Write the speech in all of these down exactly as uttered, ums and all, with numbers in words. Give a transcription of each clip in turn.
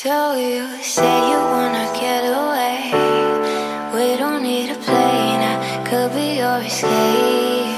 So you say you wanna get away. We don't need a plane, I could be your escape.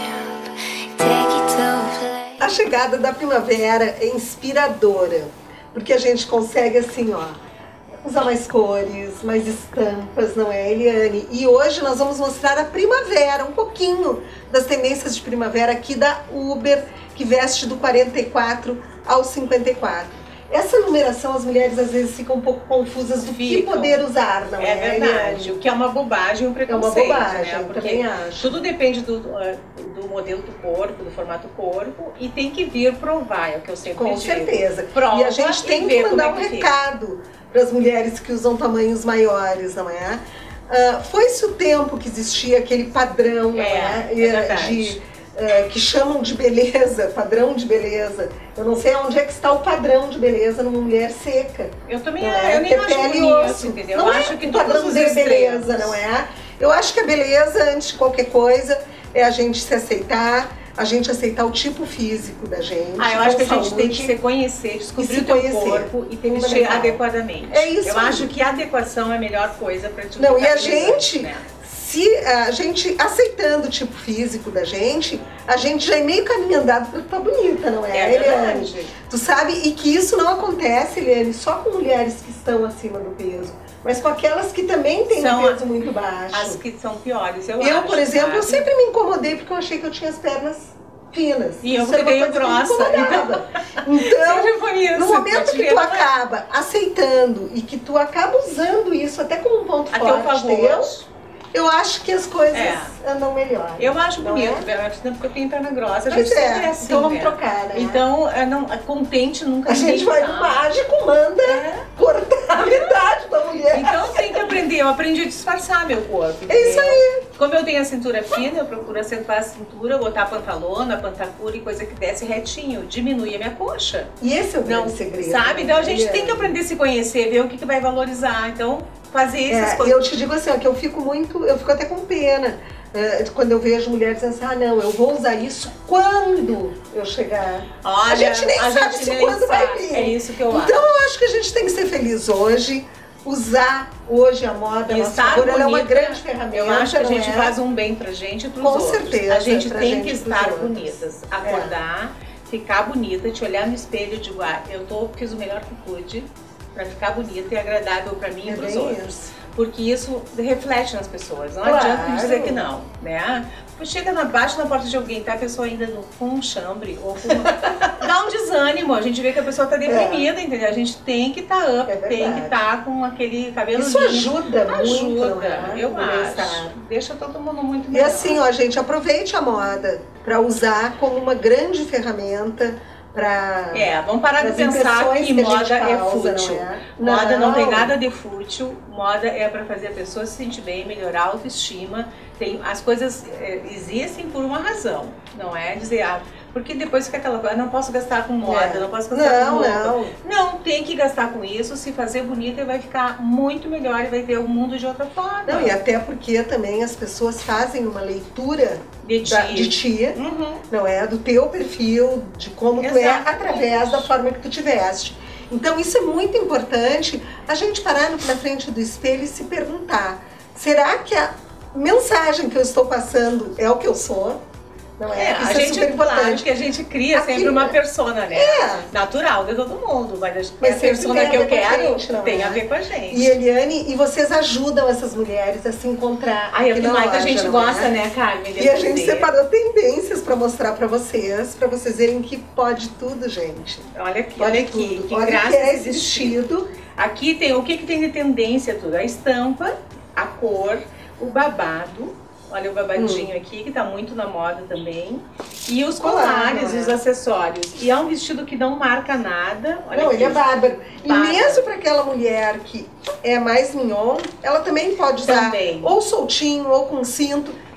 Take it to a place. A chegada da primavera é inspiradora, porque a gente consegue assim, ó, usar mais cores, mais estampas, não é, Eliane? E hoje nós vamos mostrar a primavera, um pouquinho das tendências de primavera aqui da Uber, que veste do quarenta e quatro ao cinquenta e quatro. Essa numeração, as mulheres às vezes ficam um pouco confusas do que poder usar, não é? É verdade, o que é uma bobagem, um preconceito. É uma bobagem, né? eu Porque também acho. tudo depende do, do modelo do corpo, do formato do corpo, e tem que vir provar, é o que eu sempre Com digo. certeza. Prova e a gente tem que mandar um é que recado para as mulheres que usam tamanhos maiores, não é? Uh, Foi-se o tempo que existia aquele padrão, não é? É, é verdade. De, Uh, que chamam de beleza, padrão de beleza. Eu não sei onde é que está o padrão de beleza numa mulher seca. Eu também é? eu nem acho pele bonito, osso. entendeu? Não eu é acho que o padrão de beleza, não é? Eu acho que a beleza, antes de qualquer coisa, é a gente se aceitar, a gente aceitar o tipo físico da gente. Ah, eu acho que a gente saúde, tem que se conhecer, descobrir se o teu conhecer. corpo e tem que vestir Fundamental. adequadamente. É isso Eu aí. acho que a adequação é a melhor coisa para te Não, e ficar a feliz, gente, né? se a gente aceitando o tipo físico da gente, a gente já é meio caminho andado para estar bonita, não é, É Eliane? verdade. Tu sabe, e que isso não acontece, Eliane, só com mulheres que estão acima do peso, mas com aquelas que também têm São um peso muito baixo. As que são piores, eu, Eu, acho. por exemplo, eu sabe? sempre me incomodei porque eu achei que eu tinha as pernas finas. E eu Isso era porque uma tenho coisa que me grossa, incomodava. Então, Sempre foi isso, no momento que tu ela- acaba aceitando e que tu acaba usando isso até como um ponto A teu forte favor. teu, eu acho que as coisas É. andam melhor. Eu acho não bonito, é? eu acho porque eu tenho perna grossa, a Pois gente é, sempre é assim, então vamos né? trocar, né? Então, é, não, é contente nunca A gente ninguém vai tá. no mágico, manda É. cortar a metade da mulher. Então tem que aprender, eu aprendi a disfarçar meu corpo. É isso entendeu? aí. Como eu tenho a cintura fina, eu procuro acentuar a cintura, botar pantalona, pantacura e coisa que desce retinho, diminui a minha coxa. E esse é o Não, grande segredo. sabe? Então a gente né? tem que aprender a se conhecer, ver o que, que vai valorizar. Então, fazer essas É, coisas. eu te digo assim, ó, que eu fico muito, eu fico até com pena é, quando eu vejo mulheres dizendo assim, ah não, eu vou usar isso quando eu chegar. Olha, a gente nem a sabe gente se nem quando vai sabe. vir. É isso que eu Então eu acho que a gente tem que ser feliz hoje, usar hoje a moda, a E nossa estar favor, ela é uma bonita, grande ferramenta. Eu acho que a não gente é? faz um bem pra gente e pros Com outros. certeza, A gente pra tem gente que e pros estar outros. bonitas. Acordar, ficar bonita, te olhar no espelho e digo, ah, eu tô, fiz o melhor que pude pra ficar bonita e agradável pra mim É e pros bem outros. isso. Porque isso reflete nas pessoas, não Claro. adianta dizer que não, né? Chega na, bate na porta de alguém, tá a pessoa ainda no, com um chambre ou com uma... dá um desânimo, a gente vê que a pessoa tá deprimida, é. entendeu? A gente tem que estar tá up, é tem que estar tá com aquele cabelo Isso lindo. ajuda muito, Ajuda, não é? eu No acho. bem-estar. Deixa todo mundo muito E melhor. assim, ó, gente, aproveite a moda para usar como uma grande ferramenta para É, vamos parar de pensar que, que moda é causa, fútil. Não é? Moda não. não tem nada de fútil. Moda é para fazer a pessoa se sentir bem, melhorar a autoestima. Tem, as coisas é, existem por uma razão, não é dizer, ah, porque depois fica aquela coisa, não posso gastar com moda, É. não posso gastar Não, com roupa. não. Não, tem que gastar com isso, se fazer bonita e vai ficar muito melhor e vai ver o mundo de outra forma. Não, e até porque também as pessoas fazem uma leitura de ti, da, de ti uhum. não é? Do teu perfil, de como tu é, Exatamente. através da forma que tu te veste. Então isso é muito importante, a gente parar na frente do espelho e se perguntar, será que a mensagem que eu estou passando é o que eu sou? Não é? É, Isso a é gente, super importante. claro que a gente cria Aqui, sempre uma persona, né? É. Natural de todo mundo, mas, Mas a sempre persona tem a que eu ver com a quero gente, não tem é? a ver com a gente. E Eliane, e vocês ajudam essas mulheres a se encontrar. Ai, é aqui o que na mais que a loja, gente não gosta, é? né, Carmen? E a gente separou tendências para mostrar para vocês, para vocês verem que pode tudo, gente. Olha aqui, Pode olha aqui, tudo. que Olha graça que é esse esse vestido. Aqui tem o que, que tem de tendência tudo, a estampa, a cor, o babado. Olha o babadinho hum. aqui, que tá muito na moda também. E os colares e os acessórios. E é um vestido que não marca nada. Olha não, aqui. ele é bárbaro. E Bárbaro. mesmo para aquela mulher que é mais mignon, ela também pode usar Também. ou soltinho ou com cinto.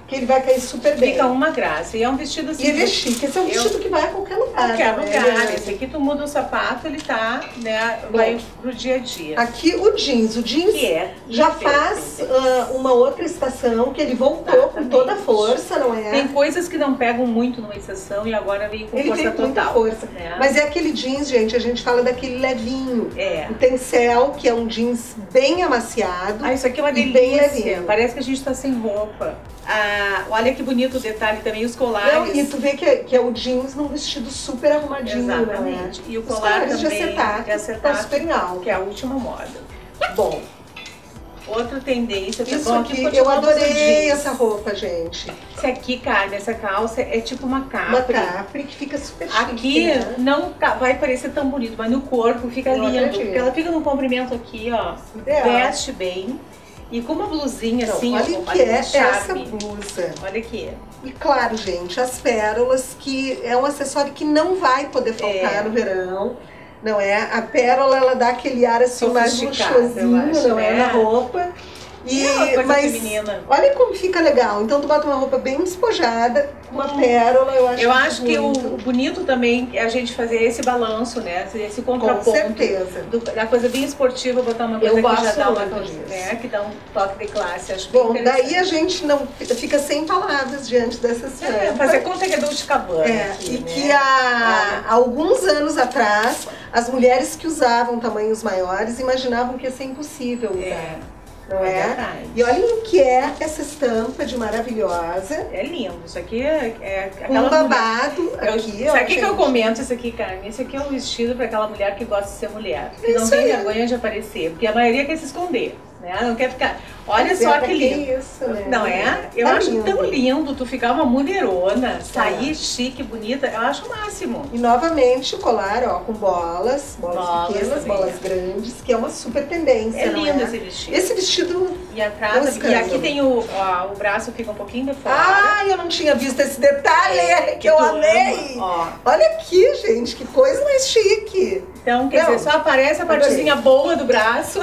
que ele vai cair super bem. Fica uma graça. E é um vestido assim. E ele é chique. Esse é um vestido eu... que vai a qualquer lugar. Qualquer né? lugar. Esse aqui tu muda o sapato, ele tá, né? Bom, vai pro dia a dia. Aqui o jeans. O jeans que é já faz uh, uma outra estação que ele voltou Exatamente. com toda a força, não é? Tem coisas que não pegam muito numa estação e agora veio com ele força tem total. Muita força. Né? Mas é aquele jeans, gente, a gente fala daquele levinho. É. O tencel, que é um jeans bem amaciado. Ah, isso aqui é uma delícia. Bem levinho. Parece que a gente tá sem roupa. Ah, olha que bonito o detalhe também, os colares. Não, e tu vê que é, que é o jeans num vestido super arrumadinho. Exatamente. Né? E o colar também de acetato, de acetato, super em alto. que é a última moda. Bom, outra tendência. Isso bom, aqui, eu adorei essa roupa, gente. Esse aqui, Carmen, essa calça é tipo uma capri. Uma capri que fica super chique. Aqui né? não vai parecer tão bonito, mas no corpo fica eu lindo. Acredito. Porque ela fica num comprimento aqui, ó. Ideal. Veste bem. E com uma blusinha Não, assim, olha ó, que é essa charme. blusa. Olha aqui. E claro, gente, as pérolas, que é um acessório que não vai poder faltar É. no verão. Não é? A pérola, ela dá aquele ar assim mais luxuosinho, acho, não é? né? Na roupa. E, é uma coisa mas feminina. olha como fica legal. Então tu bota uma roupa bem despojada, uma hum. pérola, eu acho Eu acho que o, bonito. o bonito também é a gente fazer esse balanço, né? Esse contraponto. Com certeza. Do, da coisa bem esportiva, botar uma coisa Eu que já dá uma muito disso. né? Que dá um toque de classe. Acho Bom, bem daí a gente não fica sem palavras diante dessa cena. É, fazer conta que é Dolce e Gabbana. É, aqui, e né? que há, há alguns anos atrás, as mulheres que usavam tamanhos maiores imaginavam que ia ser impossível usar. É. Não É é? verdade. E olhem o que é essa estampa de maravilhosa. É lindo. Isso aqui é, é Um aquela babado mulher. aqui, eu, ó. Sabe o que, que eu gente. comento isso aqui, Carmen? Isso aqui é um vestido para aquela mulher que gosta de ser mulher. Que não Isso tem aí. vergonha de aparecer. Porque a maioria quer se esconder. Né? Não quer ficar. Olha Mas só é, que que lindo. isso, né? Não é? Eu Tá acho lindo. tão lindo tu ficar uma mulherona, sair É. chique, bonita. Eu acho o máximo. E novamente o colar, ó, com bolas, bolas, Bolas pequenas, também, bolas é. grandes, que é uma super tendência, É não lindo é? esse vestido. Esse vestido... E atrás, é um e escândalo. aqui tem o, ó, o braço fica um pouquinho de fora. Ah, eu não tinha visto esse detalhe, É, que eu tu amei! ama, ó. Olha aqui, gente, que coisa mais chique! Então, quer Não, dizer, só aparece a partezinha boa do braço.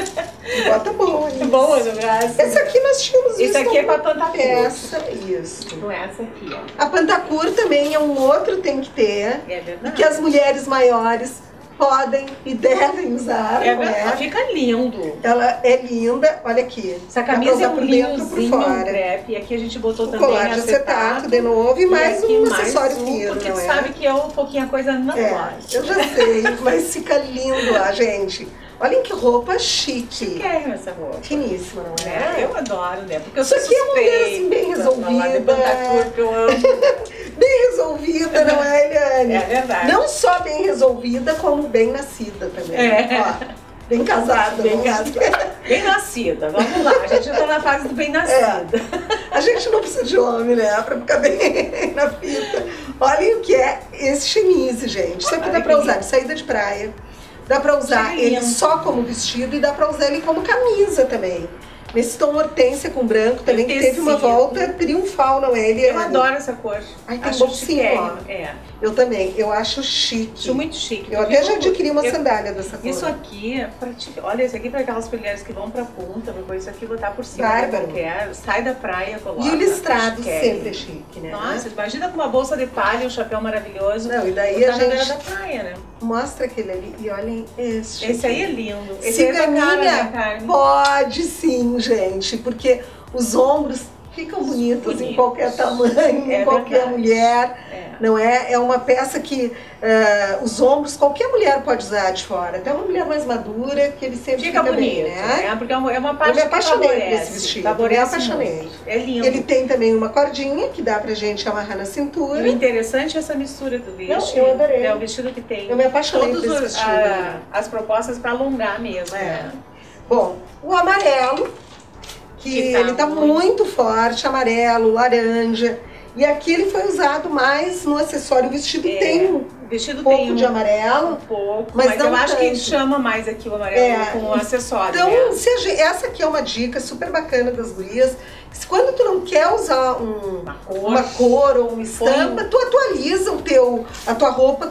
Bota boa isso. Boa do braço. Esse aqui nós tínhamos visto. Esse aqui é pra alguma Pantacur. peça, isso. Com essa aqui, ó. A Pantacur também é um outro tem que ter. É E verdade. que as mulheres maiores podem e devem usar, É não verdade. é? Fica lindo. Ela é linda, olha aqui. Essa Dá pra camisa usar é um por dentro, por linhozinho, um fora. crepe. E aqui a gente botou O também colar de acetato de novo e E mais aqui um mais acessório um, fino, porque não tu é? sabe que é um pouquinho a coisa não É, pode. eu já sei, mas fica lindo lá, gente. Olhem que roupa chique. Quero essa roupa. Finíssima, não É, é? eu adoro, né? Porque eu Isso sou aqui é uma mulher, assim, suspeita bem pra falar de resolvida. Pantacur, que eu amo. Bem resolvida, não é, Eliane? É verdade. Não só bem resolvida, como bem nascida também. É. Ó, bem casada. Bem vamos casada. dizer. Bem nascida, vamos lá. A gente já tá na fase do bem nascida. A gente não precisa de homem, né? Pra ficar bem na fita. Olhem o que é esse chemise, gente. Isso aqui Olha dá pra que usar de saída de praia. Dá pra usar Que ele lindo. só como vestido e dá pra usar ele como camisa também. Nesse tom hortência com branco também, que teve uma Tecido. volta triunfal, não é, Eliane? Eu adoro essa cor. Ai, tem Acho bolsinho, chiquérrimo. ó. É. Eu também, eu acho chique. Acho muito chique. Eu até já Eu- adquiri uma eu- sandália dessa cor. Isso aqui é pra ti. Olha, isso aqui é para aquelas mulheres que vão pra punta, depois isso aqui botar por cima. Bárbaro. Qualquer, sai da praia, coloca. E o listrado chiquérrimo. sempre é chique, né? Nossa, imagina com uma bolsa de palha, um chapéu maravilhoso. Não, e daí botar a na beira gente da praia, né? mostra aquele ali e olhem esse. Esse aí é lindo. Esse aí é da cara, né, Ciganinha, Carmen? pode sim, gente, porque os ombros ficam bonitos, Bonitos. em qualquer tamanho, É em qualquer verdade. mulher. É. Não é? É uma peça que eh, os ombros qualquer mulher pode usar de fora. Até uma mulher mais madura, que ele sempre Fica fica, bonito, bem, né? né? Porque é uma, é uma parte Eu me que apaixonei por favorece, esse vestido, favorece me apaixonei. muito. É lindo. Ele tem também uma cordinha que dá pra gente amarrar na E o cintura. interessante é essa mistura do vestido. eu adorei. É o vestido que tem Eu me apaixonei por todas esse os- vestido. a- as propostas para alongar mesmo. É. Né? Bom, o amarelo, que, Que tá ele tá muito- muito forte, amarelo, laranja. E aqui ele foi usado mais no acessório. O vestido É, tem um O vestido pouco tem um, de amarelo. um pouco, mas mas, não eu acho que tanto. chama mais aqui o amarelo É, com o acessório. Então, né? se a gente- essa aqui é uma dica super bacana das gurias. Se quando tu não quer usar um, Uma cor. uma cor ou uma estampa, Põe- tu atualiza o teu, a tua roupa com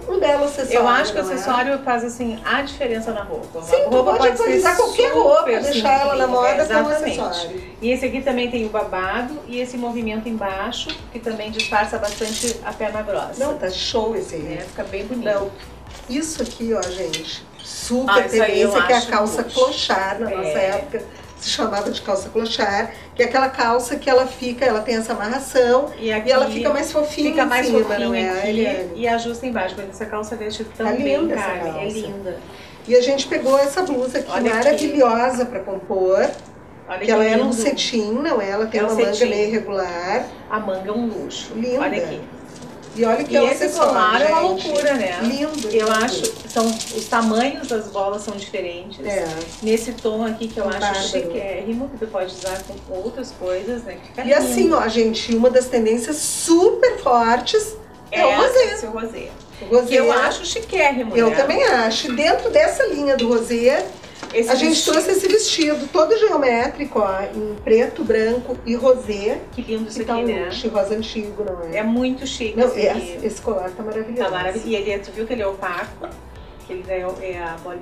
um belo acessório. Eu acho que o não é? acessório faz assim a diferença na roupa. Sim, a roupa pode, pode atualizar ser qualquer roupa, super deixar ela na moda simples, com um exatamente. acessório. E esse aqui também tem o babado e esse movimento embaixo, que também disfarça bastante a perna grossa. Não, tá show esse aí. Né? Fica bem bonito. Não, isso aqui, ó, gente, super Ah, isso aí eu tendência, que é a acho calça luxo. clochard, na É. nossa época se chamava de calça clochard, que é aquela calça que ela fica, ela tem essa amarração E, aqui e ela fica mais fofinha fica em mais cima, fofinha não é, aqui Eliane? e ajusta embaixo. Mas essa calça veste tão Tá bem, linda essa cara. calça. É linda. E a gente pegou essa blusa aqui, Olha aqui. maravilhosa para compor, Olha que ela é num lindo. cetim, não é? Ela tem É um uma manga cetim. meio irregular. A manga é um luxo. Linda. Olha aqui. E olha que E é um esse acessório, colar é uma gente. loucura, né? Lindo. Eu lindo. acho que são, os tamanhos das bolas são diferentes. É. Nesse tom aqui que eu acho Bárbaro. chiquérrimo, que tu pode usar com outras coisas, né? Que fica E assim, lindo. ó, gente, uma das tendências super fortes é, o rosé. esse rosé. O rosé. Que eu acho chiquérrimo, Eu né? também acho. E dentro dessa linha do rosé, Esse a gente vestido, trouxe esse vestido todo geométrico, ó, em preto, branco e rosé. Que lindo isso Que tá aqui, um né? luxo, rosa antigo, não é? É muito chique Não, esse esse, aqui. esse colar tá maravilhoso. Tá maravilhoso. E ele é, tu viu que ele é opaco? Que ele é, é a bola,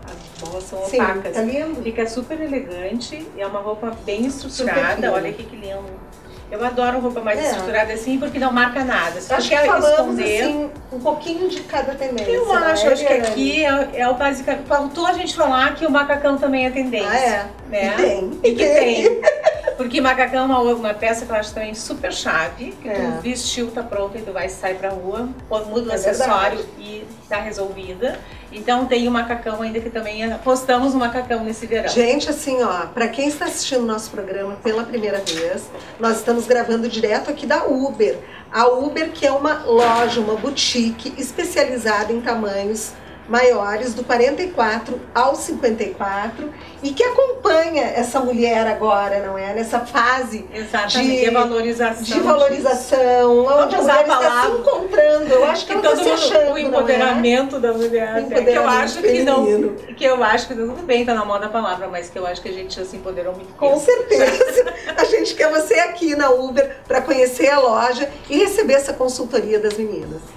as bolas são Sim, opacas. tá lindo. Fica super elegante, é uma roupa bem Super estruturada. fina. Olha aqui que lindo. Eu adoro roupa mais É. estruturada assim, porque não marca nada. Se tu Acho que quer falamos, esconder, assim, um pouquinho de cada tendência. eu não acho, é, acho que Eliane? aqui é, é o basicamente. Faltou a gente falar que o macacão também é tendência. Ah, é? Né? E tem. E que tem. Porque macacão é uma, uma peça que eu acho também super chave, que É. tu vestiu, tá pronto e tu vai sair pra rua, ou muda o É acessório verdade. e tá resolvida. Então tem o macacão ainda que também apostamos o macacão nesse verão. Gente, assim, ó, pra quem está assistindo o nosso programa pela primeira vez, nós estamos gravando direto aqui da Uber. A Uber, que é uma loja, uma boutique especializada em tamanhos maiores, do quarenta e quatro ao cinquenta e quatro, e que acompanha essa mulher agora, não é? Nessa fase Exatamente, de, de valorização. de valorização, onde a usar mulher a está se palavra. encontrando. Eu acho que Que ela está todo se mundo, achando, o empoderamento da mulher, O né? que eu acho que não, feminino. que eu acho que tudo bem, tá na moda a palavra, mas que eu acho que a gente já se empoderou muito. Com tempo. certeza. A gente quer você aqui na Uber para conhecer a loja e receber essa consultoria das meninas.